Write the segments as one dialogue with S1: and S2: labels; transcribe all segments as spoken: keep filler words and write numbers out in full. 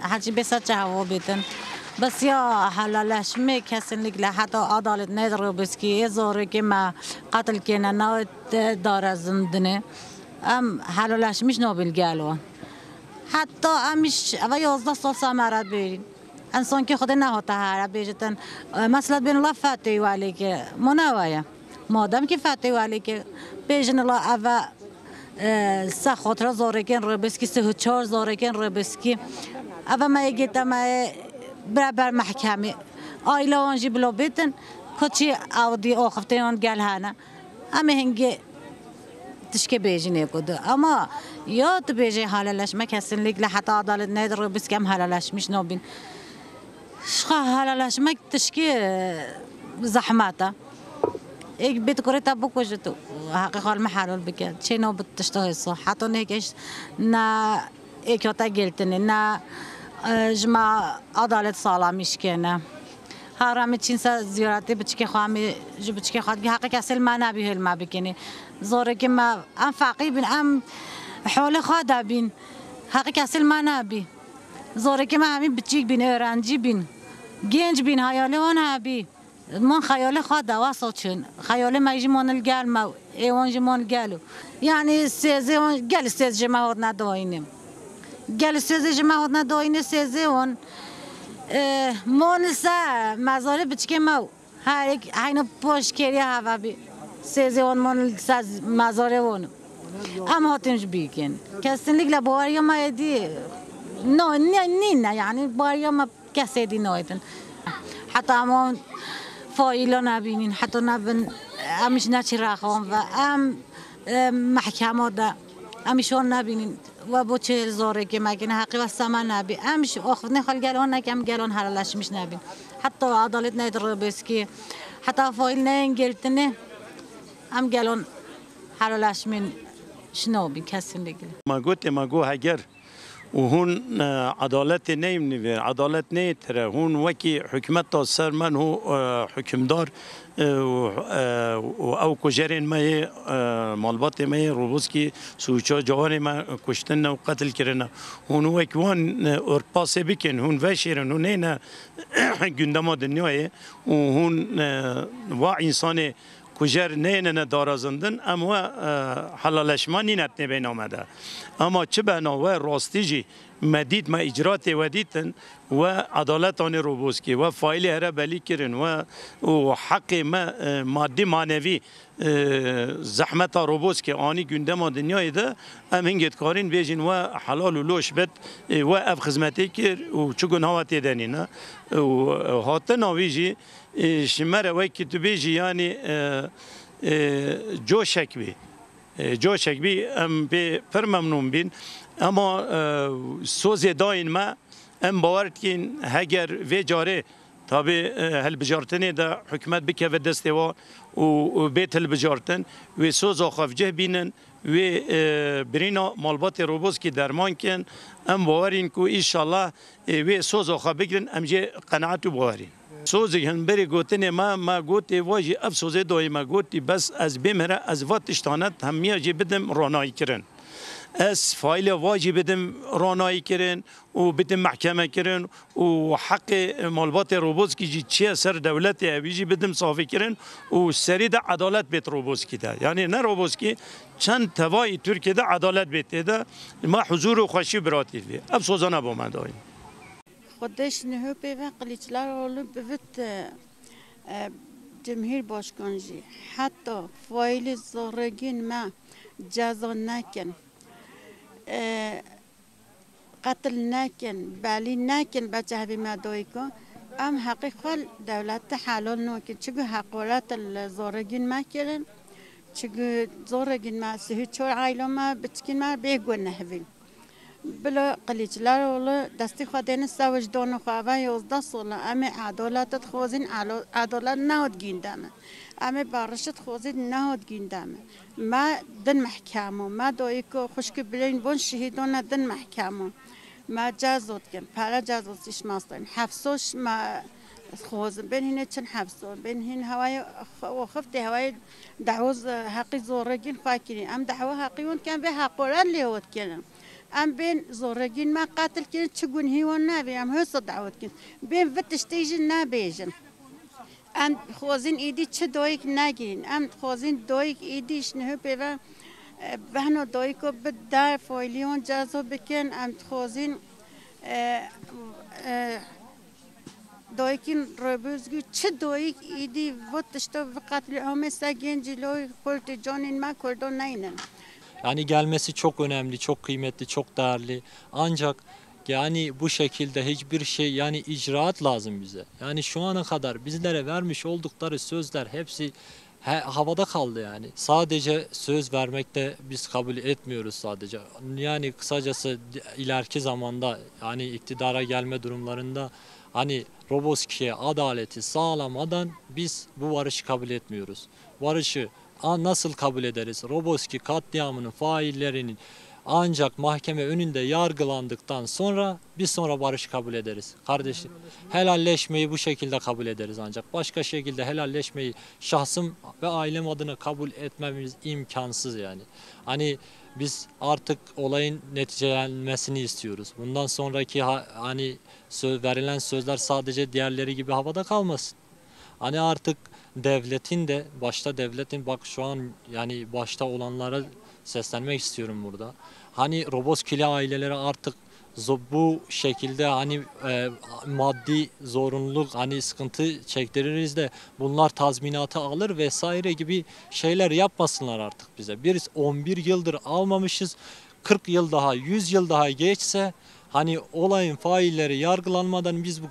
S1: هرچی بسا چه هوا بیتن بس یا حلالش می کسین لیگله حتی عدالت نداره بس که زاره که ما قتل کنه نه داره زندنه ام حلالش میش نابل گلوان حتی امیش و یازده سال سامرات بیرین انسان که خود نهاته هر بیجتن مثلا بین الله فتحی ولی که منوعه مادام که فتحی ولی که بیجن الله اول سه خاطر زارگین رو بسکی سه چهار زارگین رو بسکی اول ما یکیتم برابر محکمه آیلا آنجی بلا بیتن کچی آودی آخفته آن گل هنه اما هنگی تشکی بیجینه کده اما یاد بیجی حلالش ما کسین لیگ حتی عدالت نداره بس کم حلالش میش نابین شخه حلالش ما تشکی زحمته یک بیت کره تا بکوچه تو حقیقت ما حلال بکرد چه نوبت تشتهی صح حتی نکش نه ایکاتا گلتنه نه جمع عدالت سالامیش کنه هرام چین سا زیارتی بچکی خواهمی جو بچکی خواهد که حقیقت اصل ما نبی هل ما بکنی زوره که ما ام فقی بین ام حول خواهد بین حقیقت اصل ما نبی زوره که ما همین بچیک بین ارانجی بین گنج بین حیاله آن هبی من خیال خواهد واسه چون خیال مایجی من الگل ما ایوانجی من گلو یعنی سیزه اون گل سیز جماعت نداینیم گل سیز جماعت نداینه سیزه اون مونسا مزاره بچکه ما هر یک هینا پاش کری هوا بی سیزه اون مون ساز مزاره اون هم هاتنش بیکن کسین لیگ لبواریا ما دی نه نه نه یعنی باریا ما کسی دی نایدن حتی همون فایلا نبینین حتی نبین امش نچی رخوان و ام محکمه دا امشون نبینین و با چه زاره که مگه حقی و سما نبی امش آخر نخال گلان نکم گلان حلالش میش نبین حتی عدالت نداره بس که حتی فایل نه انگلتنه ام گلان حلالش من شنو بی کسی نگه
S2: ما گوت ما گو هگر و هون عدالت نیم نویر عدالت نیتره هون وکی حکمت تا سر من هو حکمدار و او کجرین مای مالبات مای روبوس کی سوچا جوان ما کشتن و قتل کردن هون وکی وان اورپاس بکن هون وشیرن هون نه گندم دنیای و هون و انسان کجر نه نه دارازندن اما حلالش ما نینت نبین آمده اما چه بناوه راستیجی مدید ما اجرات ودیتن و عدالت آن روبوس کی و فایل هر بلی کرن و حق ما مادی مانوی زحمت روبوس کی آنی گنده ما دنیای ده ام هنگت کارین بیجین و حلال و لوش بد و اف خدمتی کر و چگون هوا تیدنی نه و هاتن آویجی شمره وی که تو بیجی یعنی جوشک بی جوشک بی ام به پر ممنون بین اما سوز داین ما ام باورد کین هگر وی جاره تابع هل بجارتنی دا حکمت بکه و دسته و و بیت هل بجارتن و سوز آخفجه بینن و برینا مالبات روبوس کی درمان کن ام باورین کو ایشالله و سوز آخف بگیرن ام جه قناعت باورین سوزی هن بری گوتنی ما ما گوتی واجی اف سوزی دوی ما گوتی بس از بیمره از واتش تانت همیه جی بدم رانایی کرن از فایل واجی بدم رانایی کرن و بدم محکمه کرن و حق مالبات روبوس کی جی چه سر دولت اویجی بدم صافی کرن و سرید عدالت بیت روبوس کی ده یعنی نه روبوس کی چند توای ترکیه ده عدالت بیت ده ما حضور و خوشی براتی بی اف سوزانه با من دایم
S3: خودش نه به وقلیچلار اول بفت جمهور باشکنجی حتی فایل زارگین ما جزا نکن قتل نکن بلی نکن بچه هبی ما دایی کن ام حقیقا دولت حلال نکن چگو حقولت زارگین ما کرن چگو زارگین ما سهی چور عائله ما بچکین ما بیگون نهوین بلا قلیچلار ولی دستی خودین سوج دانو خواه یازده ساله اما عدالت خوازین عدالت نهاد گیندمه اما بارشت خوازین نهاد گیندمه ما دن محکمه ما دایی که خوشک بلین بون شهیدان دن محکمه ما جزاد کن پرا جزادش ماستیم حفظش ما خوازن بین هنه چند حفظون بین هن هوای وخفت هوای دعوز حقی زورگین خواهی کنیم ام دعوه حقیون کن به حقوران لیهود کنم ام بین زورگین ما قاتل کن چگون هیوان نبی ام هست دعوت کن بین وتشتیجن نبیجن ام خوازین ایدی چه دایک نگین ام خوازین دایک ایدیش نه پیوا بهنو دایکو به در فایلیون جزا بکن ام خوازین دایکین ربوزگی چه دایک ایدی وتشتا و قتل همه سگین جلوی کلت جانین ما کردن نینن.
S4: Yani gelmesi çok önemli, çok kıymetli, çok değerli. Ancak yani bu şekilde hiçbir şey yani icraat lazım bize. Yani şu ana kadar bizlere vermiş oldukları sözler hepsi he, havada kaldı yani. Sadece söz vermekte biz kabul etmiyoruz sadece. Yani kısacası ileriki zamanda yani iktidara gelme durumlarında hani Roboski'ye adaleti sağlamadan biz bu barışı kabul etmiyoruz. Barışı nasıl kabul ederiz? Roboski katliamının faillerinin ancak mahkeme önünde yargılandıktan sonra bir sonra barış kabul ederiz. Kardeşim helalleşmeyi bu şekilde kabul ederiz ancak. Başka şekilde helalleşmeyi şahsım ve ailem adına kabul etmemiz imkansız yani. Hani biz artık olayın neticelenmesini istiyoruz. Bundan sonraki hani söz, verilen sözler sadece diğerleri gibi havada kalmasın. Hani artık devletin de başta devletin bak şu an yani başta olanlara seslenmek istiyorum burada. Hani Roboskili aileleri artık bu şekilde hani e, maddi zorunluluk hani sıkıntı çektiririz de bunlar tazminatı alır vesaire gibi şeyler yapmasınlar artık bize. Biz on bir yıldır almamışız. kırk yıl daha yüz yıl daha geçse hani olayın failleri yargılanmadan biz bu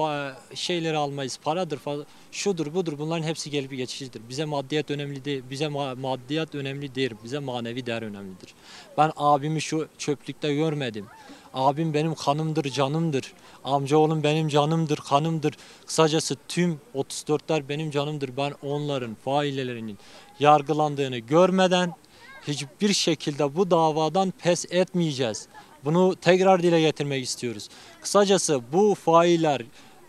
S4: şeyleri almayız. Paradır, şudur, budur bunların hepsi gelip geçicidir. Bize maddiyat önemli değil. Bize ma maddiyat önemli değil. Bize manevi değer önemlidir. Ben abimi şu çöplükte görmedim. Abim benim kanımdır, canımdır. Amcaoğlum benim canımdır, kanımdır. Kısacası tüm otuz dörtler benim canımdır. Ben onların faillerinin yargılandığını görmeden hiçbir şekilde bu davadan pes etmeyeceğiz. Bunu tekrar dile getirmek istiyoruz. Kısacası bu failler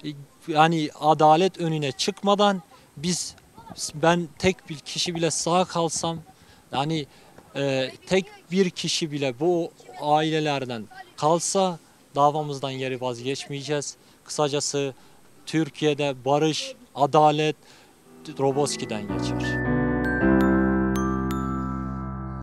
S4: yani adalet önüne çıkmadan biz ben tek bir kişi bile sağ kalsam yani e, tek bir kişi bile bu ailelerden kalsa davamızdan geri vazgeçmeyeceğiz. Kısacası Türkiye'de barış, adalet Roboski'den geçer.